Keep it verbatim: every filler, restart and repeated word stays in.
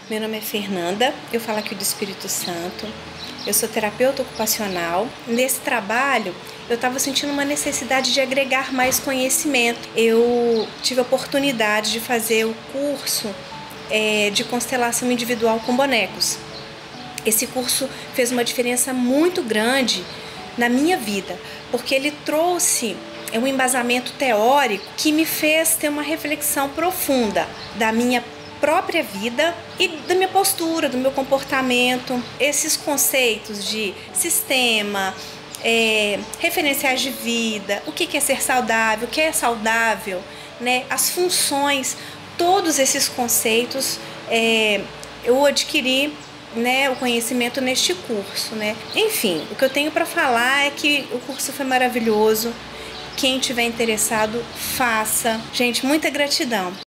Meu nome é Fernanda, eu falo aqui do Espírito Santo, eu sou terapeuta ocupacional. Nesse trabalho, eu estava sentindo uma necessidade de agregar mais conhecimento. Eu tive a oportunidade de fazer o curso é, de constelação individual com bonecos. Esse curso fez uma diferença muito grande na minha vida, porque ele trouxe um embasamento teórico que me fez ter uma reflexão profunda da minha própria vida e da minha postura, do meu comportamento. Esses conceitos de sistema, é, referenciais de vida, o que é ser saudável, o que é saudável, né? As funções, todos esses conceitos é, eu adquiri, né, o conhecimento neste curso, né? Enfim, o que eu tenho para falar é que o curso foi maravilhoso. Quem tiver interessado, faça. Gente, muita gratidão.